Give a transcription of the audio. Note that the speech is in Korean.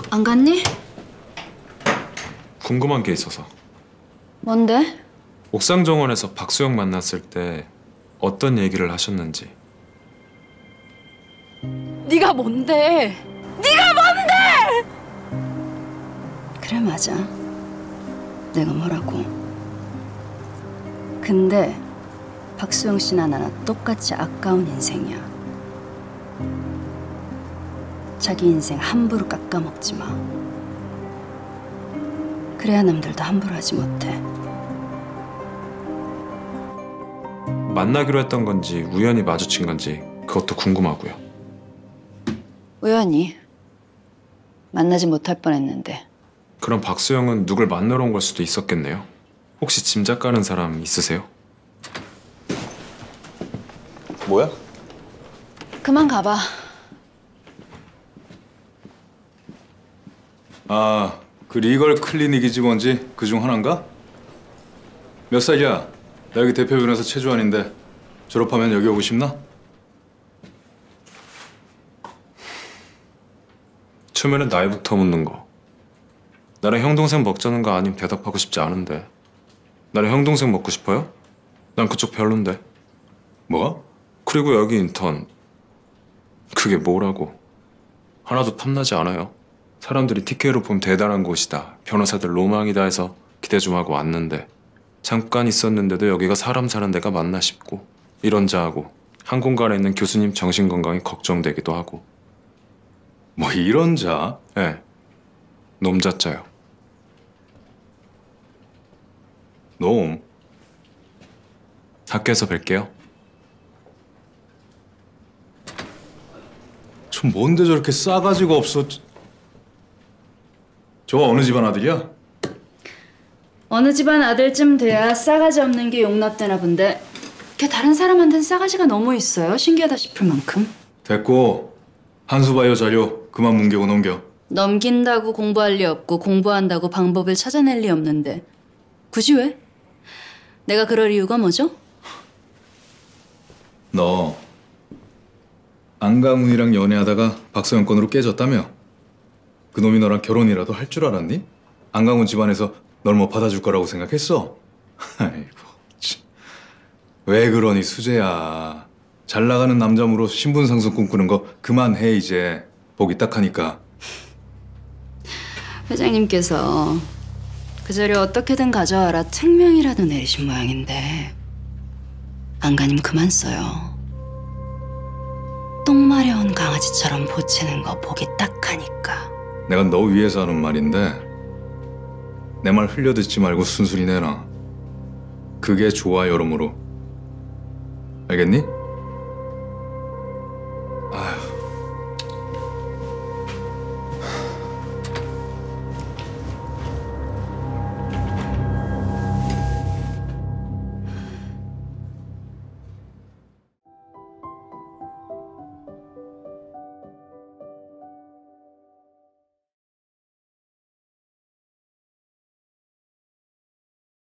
안 갔니? 궁금한 게 있어서. 뭔데? 옥상 정원에서 박수영 만났을 때 어떤 얘기를 하셨는지. 네가 뭔데? 네가 뭔데? 그래 맞아. 내가 뭐라고. 근데 박수영 씨나 나나 똑같이 아까운 인생이야. 자기 인생 함부로 깎아먹지 마. 그래야 남들도 함부로 하지 못해. 만나기로 했던 건지 우연히 마주친 건지 그것도 궁금하고요. 우연히 만나지 못할 뻔했는데. 그럼 박수영은 누굴 만나러 온 걸 수도 있었겠네요. 혹시 짐작 가는 사람 있으세요? 뭐야? 그만 가봐. 아, 그 리걸 클리닉이지 뭔지 그중 하나인가? 몇 살이야? 나 여기 대표 변호사 최주환인데 졸업하면 여기 오고 싶나? 처음에는 나이부터 묻는 거. 나랑 형 동생 먹자는 거 아니면 대답하고 싶지 않은데. 나랑 형 동생 먹고 싶어요? 난 그쪽 별론데. 뭐가? 그리고 여기 인턴. 그게 뭐라고. 하나도 탐나지 않아요. 사람들이 TK로 보면 대단한 곳이다, 변호사들 로망이다 해서 기대 좀 하고 왔는데 잠깐 있었는데도 여기가 사람 사는 데가 맞나 싶고 이런자 하고 한 공간에 있는 교수님 정신건강이 걱정되기도 하고. 뭐 이런 자? 네, 놈자자요. 놈? 학교에서 뵐게요. 좀 뭔데 저렇게 싸가지가 없어. 저거 어느 집안 아들이야? 어느 집안 아들쯤 돼야 싸가지 없는 게 용납되나 본데 걔 다른 사람한테는 싸가지가 너무 있어요. 신기하다 싶을 만큼. 됐고 한수바이오 자료 그만 뭉개고 넘겨. 넘긴다고 공부할 리 없고 공부한다고 방법을 찾아낼 리 없는데 굳이 왜? 내가 그럴 이유가 뭐죠? 너 안강훈이랑 연애하다가 박서영 건으로 깨졌다며? 그놈이 너랑 결혼이라도 할 줄 알았니? 안강훈 집안에서 널 뭐 받아줄 거라고 생각했어? 아이고 참. 왜 그러니 수재야. 잘 나가는 남자므로 신분 상승 꿈꾸는 거 그만해 이제. 보기 딱하니까. 회장님께서 그 자료 어떻게든 가져와라 특명이라도 내리신 모양인데 안가님 그만 써요. 똥 마려운 강아지처럼 보채는 거 보기 딱하니까. 내가 너 위해서 하는 말인데 내 말 흘려듣지 말고 순순히 내놔. 그게 좋아 여러모로. 알겠니?